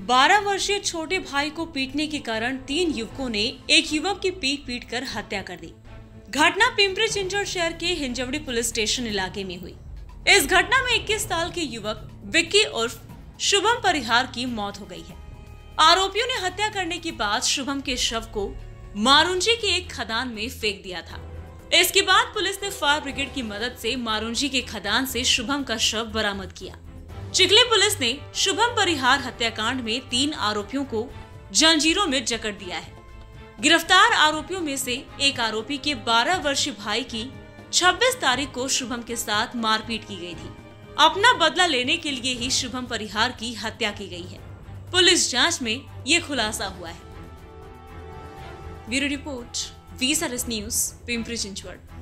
12 वर्षीय छोटे भाई को पीटने के कारण 3 युवकों ने एक युवक की पीट कर हत्या कर दी। घटना पिंपरी चिंचवड शहर के हिंजवड़ी पुलिस स्टेशन इलाके में हुई। इस घटना में 21 साल के युवक विक्की उर्फ शुभम परिहार की मौत हो गई है। आरोपियों ने हत्या करने के बाद शुभम के शव को मारुंजी के एक खदान में फेंक दिया था। इसके बाद पुलिस ने फायर ब्रिगेड की मदद से मारुंजी के खदान से शुभम का शव बरामद किया। चिखली पुलिस ने शुभम परिहार हत्याकांड में 3 आरोपियों को जंजीरों में जकड़ दिया है। गिरफ्तार आरोपियों में से एक आरोपी के 12 वर्षीय भाई की 26 तारीख को शुभम के साथ मारपीट की गई थी। अपना बदला लेने के लिए ही शुभम परिहार की हत्या की गई है। पुलिस जांच में ये खुलासा हुआ है। Bureau report, VSRS news, Pimpri Chinchwad.